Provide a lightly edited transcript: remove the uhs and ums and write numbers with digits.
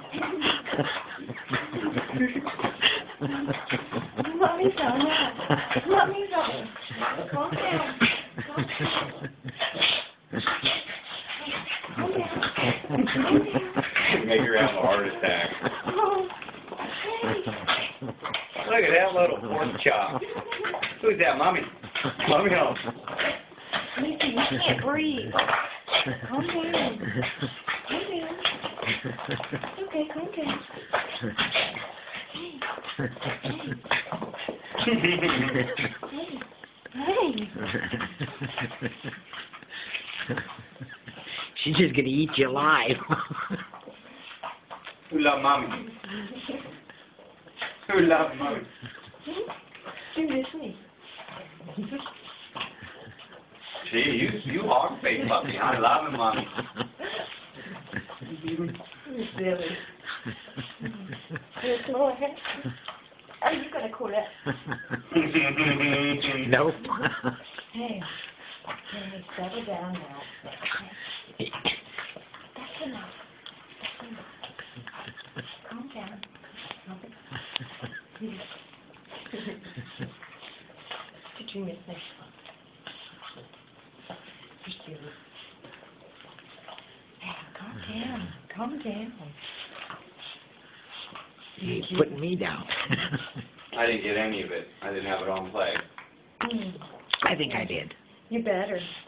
Mommy's on that. Mommy's on. Calm down. Calm down. Make her have a heart attack. Oh, hey. Look at that little pork chop. Who's that, Mommy? Mommy home. Missy, you can't breathe. Calm down. Calm down. Okay, calm down. Hey. She's just gonna eat you alive. Who love Mommy? Who love Mommy? Do this me. Gee, you hog face puppy. I love him, Mommy. You're silly. There's more hair. Are you gonna call it? Nope. Hey, settle down now. That's enough. That's enough. Calm down. Did you miss me? You're silly. Hey, calm down. Calm down. He's putting me down. I didn't get any of it. I didn't have it on play. I think I did. You better.